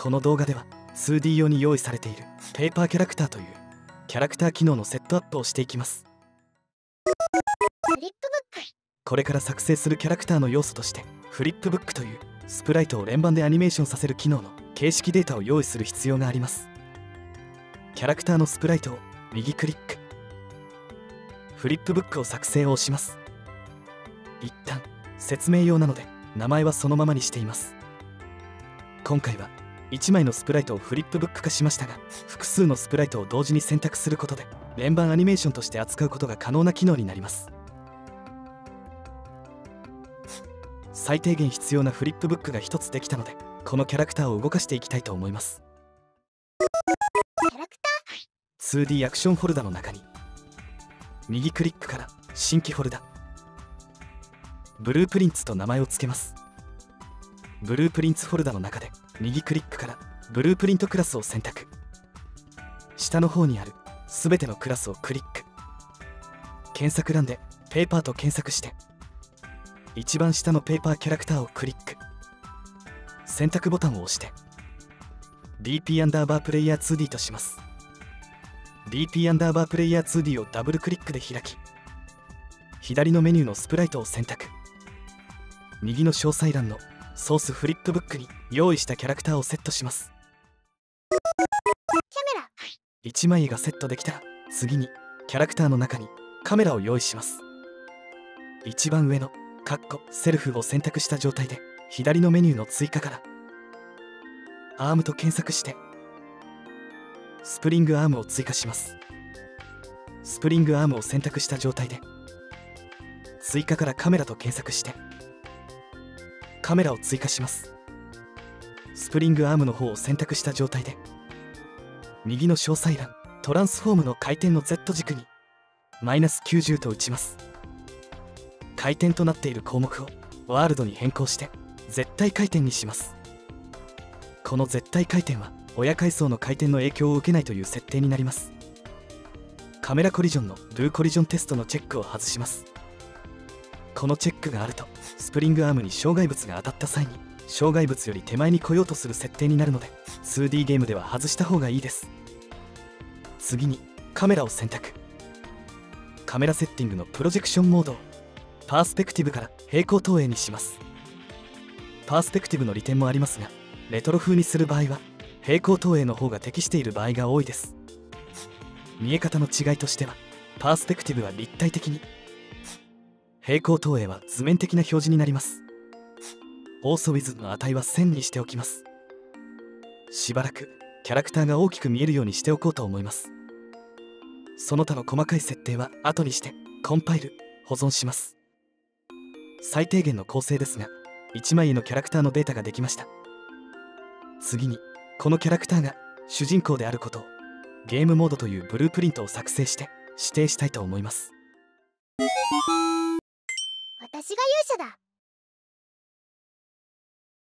この動画では 2D 用に用意されているペーパーキャラクターというキャラクター機能のセットアップをしていきます。 フリップブック。 これから作成するキャラクターの要素としてフリップブックというスプライトを連番でアニメーションさせる機能の形式データを用意する必要があります。キャラクターのスプライトを右クリック、フリップブックを作成を押します。一旦説明用なので名前はそのままにしています。今回は1枚のスプライトをフリップブック化しましたが、複数のスプライトを同時に選択することで連番アニメーションとして扱うことが可能な機能になります。最低限必要なフリップブックが1つできたので、このキャラクターを動かしていきたいと思います。 キャラクター。 2D アクションフォルダの中に右クリックから新規フォルダ、ブループリンツと名前を付けます。ブループリンツフォルダの中で右クリックからブループリントクラスを選択、下の方にあるすべてのクラスをクリック、検索欄でペーパーと検索して一番下のペーパーキャラクターをクリック、選択ボタンを押して DP_ プレイヤー 2D とします。 DP_ プレイヤー 2D をダブルクリックで開き、左のメニューのスプライトを選択、右の詳細欄のソースフリップブックに用意したキャラクターをセットします。 キャメラ。 1枚絵がセットできたら次にキャラクターの中にカメラを用意します。一番上のセルフを選択した状態で左のメニューの追加からアームと検索してスプリングアームを追加します。スプリングアームを選択した状態で追加からカメラと検索してカメラを追加します。スプリングアームの方を選択した状態で右の詳細欄トランスフォームの回転の Z 軸に-90と打ちます。回転となっている項目をワールドに変更して絶対回転にします。この絶対回転は親階層の回転の影響を受けないという設定になります。カメラコリジョンのルーコリジョンテストのチェックを外します。このチェックがあるとスプリングアームに障害物が当たった際に障害物より手前に来ようとする設定になるので 2D ゲームでは外した方がいいです。次にカメラを選択、カメラセッティングのプロジェクションモードをパースペクティブから平行投影にします。パースペクティブの利点もありますが、レトロ風にする場合は平行投影の方が適している場合が多いです。見え方の違いとしてはパースペクティブは立体的に、平行投影は図面的な表示になります。オーソウィズの値は1000にしておきます。しばらくキャラクターが大きく見えるようにしておこうと思います。その他の細かい設定は後にしてコンパイル保存します。最低限の構成ですが1枚絵のキャラクターのデータができました。次にこのキャラクターが主人公であることをゲームモードというブループリントを作成して指定したいと思います。 私が勇者だ。